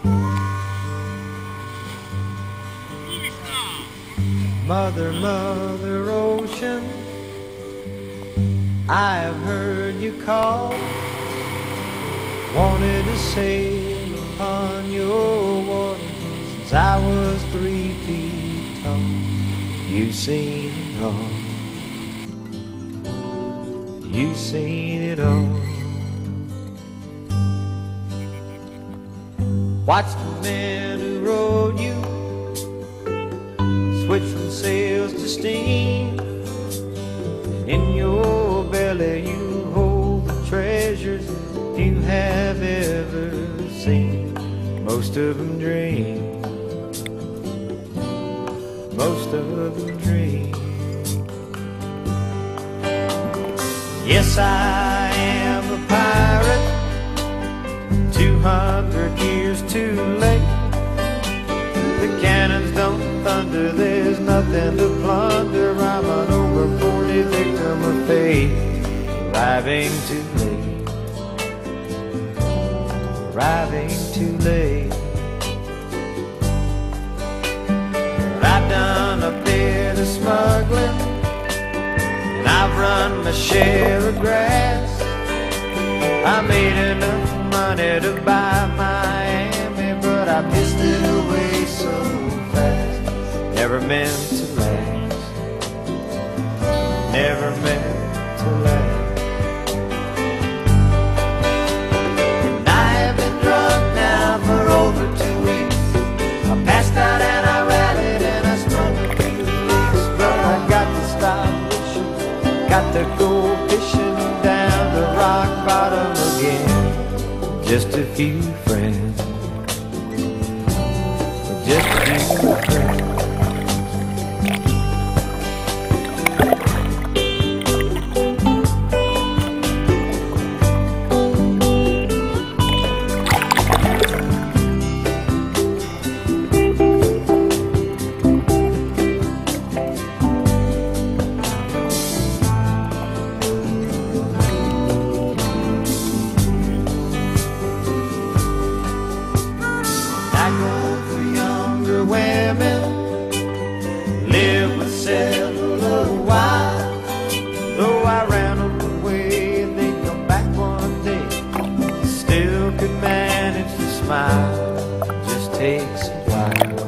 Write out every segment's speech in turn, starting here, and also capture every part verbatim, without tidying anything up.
Mother, Mother Ocean, I have heard you call. Wanted to sail upon your water since I was three feet tall. You've seen it all. You've seen it all. Watch the men who rowed you switch from sails to steam. In your belly you hold the treasures you have ever seen. Most of them dream, most of them dream. Yes, I am a pirate, two hundred years too late. The cannons don't thunder, there's nothing to plunder. I'm an over forty victim of fate, arriving too late, arriving too late. I've done a bit of smuggling, and I've run my share of grass. I made enough money to buy Miami, but I pissed it away so fast. Never meant to last, never meant to last. And I have been drunk now for over two weeks. I passed out and I rallied and I sprung a few leaks. But I got to stop wishing, got to go fishing down the rock bottom again. Just a few friends, just a few friends. Just takes a while,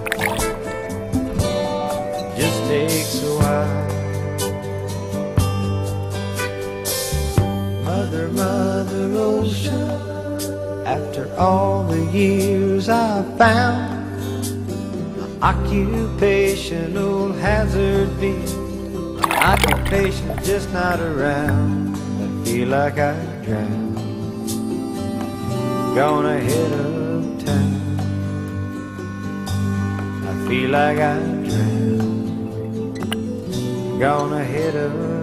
just takes a while. Mother, Mother Ocean, after all the years I've found, my occupation, old hazard be, my occupation's just not around. I feel like I drowned, gonna hit her. I feel like I drowned, gonna hit her.